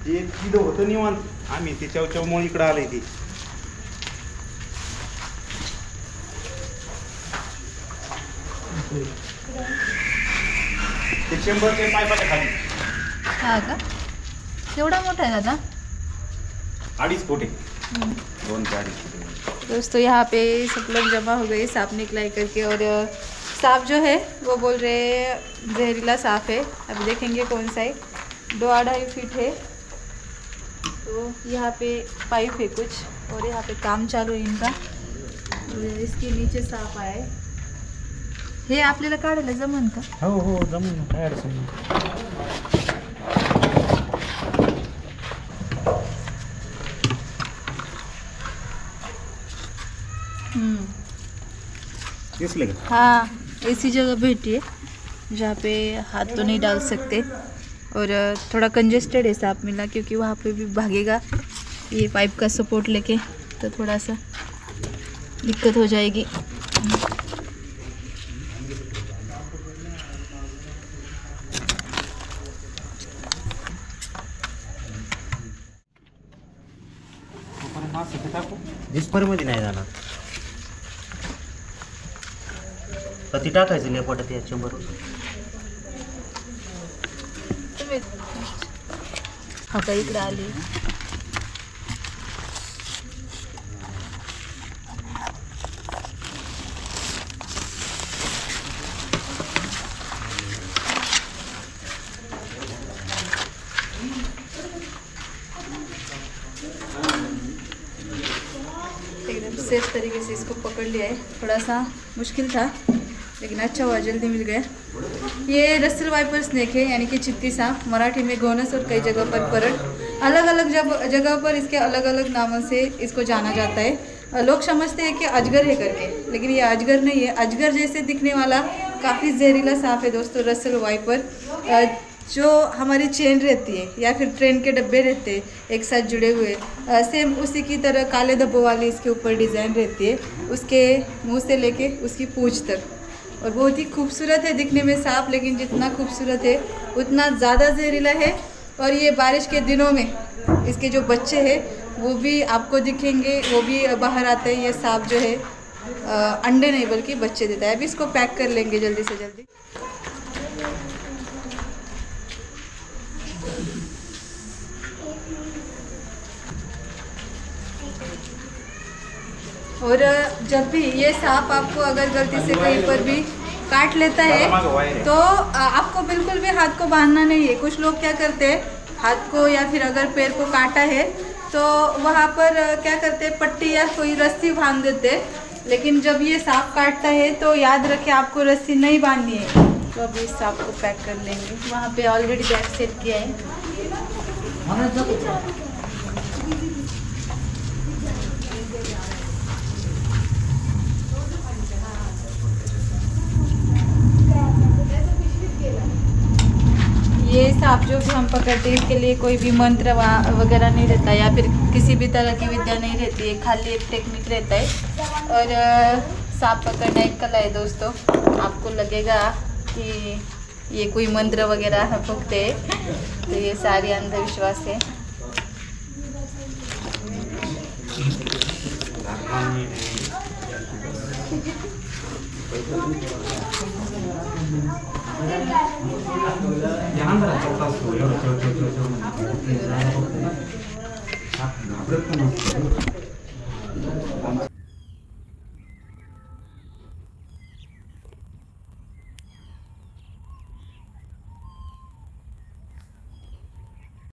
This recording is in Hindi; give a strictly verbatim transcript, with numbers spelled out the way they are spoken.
ते तिथं होतं निवांत, आम्ही ते चवचवमुळे इकडं आलंय ते. ते शंभरच्या पायपाच्या खाली. हा का, केवढा मोठा है दादा? अडीच फुट है, दोन से अडीच फुट. दोस्तों यहाँ पे सब लोग जमा हो गए सांप निकला है करके, और सांप जो है वो बोल रहे जहरीला सांप है. अभी देखेंगे कौन सा है. दो अढ़ाई फीट है. तो यहाँ पे पाइप है कुछ, और यहाँ पे काम चालू है इनका. इसके नीचे सांप आए. हे आपल्याला काढायला जमन का? हो हो जमून, काय अडचण नाही. इसलिए हाँ, ऐसी जगह बैठी है जहाँ पे हाथ तो नहीं डाल सकते, और थोड़ा कंजेस्टेड है सांप मिला, क्योंकि वहाँ पे भी भागेगा ये पाइप का सपोर्ट लेके, तो थोड़ा सा दिक्कत हो जाएगी. डिस्परमध्ये नाही जाणार. कधी टाकायचं लेपटात या शंभर. हा का इकडे आली. एकदम सेफ तरीके से इसको पकड़ लिया है. थोड़ा सा मुश्किल था लेकिन अच्छा हुआ, जल्दी मिल गया. ये रसल वाइपर स्नेक है, यानी कि चित्ती सांप. मराठी में घोनस और कई जगह पर परट. अलग अलग जब जगह पर इसके अलग अलग नामों से इसको जाना जाता है. लोग समझते हैं कि अजगर है करके, लेकिन ये अजगर नहीं है. अजगर जैसे दिखने वाला काफ़ी जहरीला सांप है दोस्तों, रसल वाइपर. जो हमारी चेन रहती है या फिर ट्रेन के डब्बे रहते हैं एक साथ जुड़े हुए, सेम उसी की तरह काले धब्बों वाली इसके ऊपर डिज़ाइन रहती है, उसके मुंह से लेके उसकी पूंछ तक. और बहुत ही खूबसूरत है दिखने में सांप, लेकिन जितना खूबसूरत है उतना ज़्यादा जहरीला है. और ये बारिश के दिनों में इसके जो बच्चे हैं वो भी आपको दिखेंगे, वो भी बाहर आते हैं. ये सांप जो है अंडे नहीं बल्कि बच्चे देता है. अभी इसको पैक कर लेंगे जल्दी से जल्दी. और जब भी ये सांप आपको अगर गलती से कहीं पर भी काट लेता है तो आपको बिल्कुल भी हाथ को बांधना नहीं है. कुछ लोग क्या करते हैं, हाथ को या फिर अगर पैर को काटा है तो वहाँ पर क्या करते हैं, पट्टी या कोई रस्सी बांध देते हैं. लेकिन जब ये सांप काटता है तो याद रखें आपको रस्सी नहीं बांधनी है. तो अभी इस सांप को पैक कर लेंगे. वहाँ पे ऑलरेडी बैग सेट किया है. ये सांप जो भी हम पकड़ते हैं इसके लिए कोई भी मंत्र वगैरह नहीं रहता, या फिर किसी भी तरह की विद्या नहीं रहती है, खाली एक टेक्निक रहता है. और सांप पकड़ना एक कला है दोस्तों. आपको लगेगा कि ये कोई मंत्र वगैरह फूकते हैं, तो ये सारे अंधविश्वास है. jangan beracau tahu,